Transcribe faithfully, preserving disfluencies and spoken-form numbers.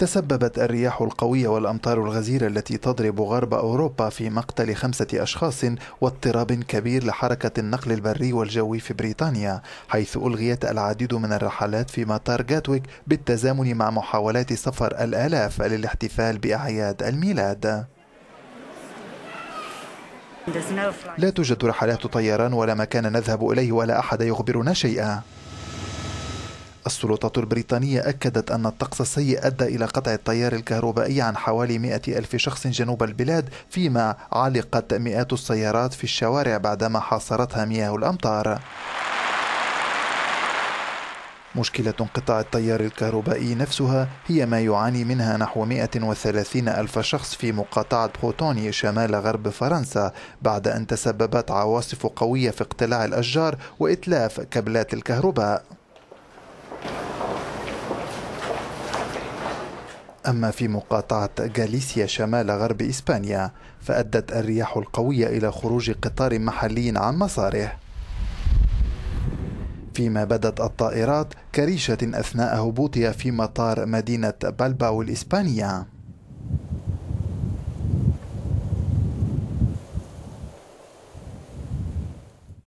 تسببت الرياح القوية والأمطار الغزيرة التي تضرب غرب أوروبا في مقتل خمسة أشخاص واضطراب كبير لحركة النقل البري والجوي في بريطانيا، حيث ألغيت العديد من الرحلات في مطار غاتويك بالتزامن مع محاولات سفر الآلاف للاحتفال بأعياد الميلاد. لا توجد رحلات طيران ولا مكان نذهب إليه ولا أحد يخبرنا شيئا. السلطات البريطانية أكدت أن الطقس السيء أدى إلى قطع التيار الكهربائي عن حوالي مئة ألف شخص جنوب البلاد، فيما علقت مئات السيارات في الشوارع بعدما حاصرتها مياه الأمطار. مشكلة انقطاع التيار الكهربائي نفسها هي ما يعاني منها نحو مئة وثلاثين ألف شخص في مقاطعة بروتوني شمال غرب فرنسا، بعد أن تسببت عواصف قوية في اقتلاع الأشجار وإتلاف كابلات الكهرباء. أما في مقاطعة غاليسيا شمال غرب إسبانيا فأدت الرياح القوية إلى خروج قطار محلي عن مساره، فيما بدت الطائرات كريشة أثناء هبوطها في مطار مدينة بلباو الإسبانية.